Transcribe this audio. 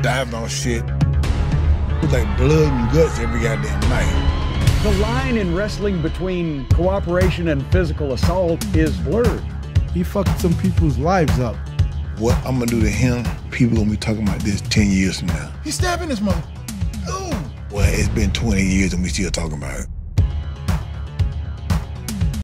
diving on shit. It's like blood and guts every goddamn night. The line in wrestling between cooperation and physical assault is blurred. He fucked some people's lives up. What I'm gonna do to him, people gonna be talking about this 10 years from now. He's stabbing his mother. Ooh. Well, it's been 20 years and we still talking about it.